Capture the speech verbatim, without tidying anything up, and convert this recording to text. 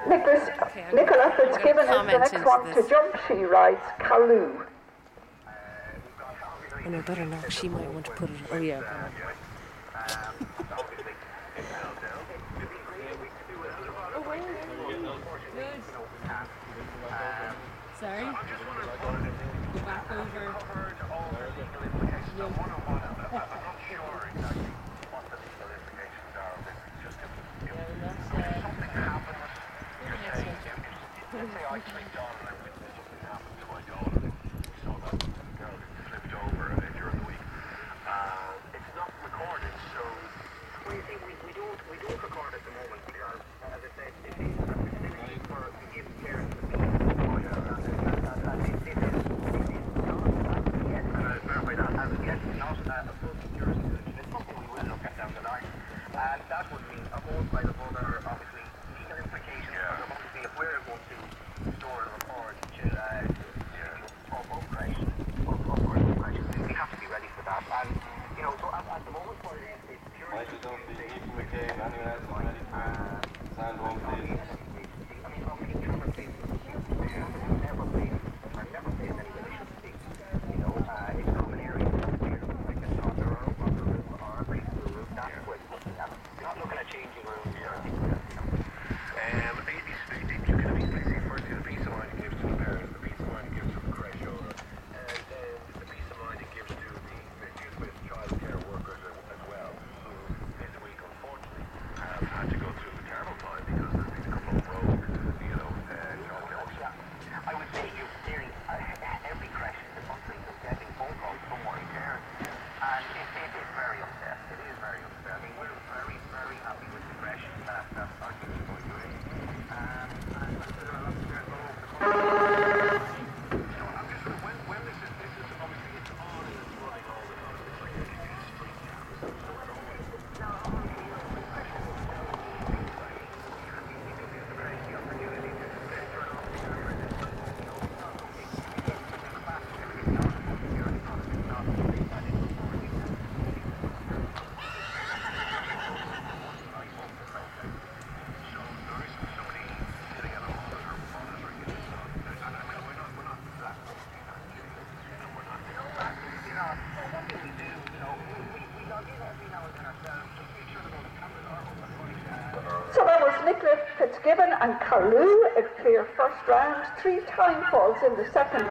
Nicholas, Okay, Nicola gonna, Fitzgibbon is the next one this. to jump. She rides Kaloo. Oh no, better not. She might want to put it. Oh yeah. Oh, well, good. Sorry? Go back over. So that was Nicola Fitzgibbon and Kaloo. A clear first round. Three time falls in the second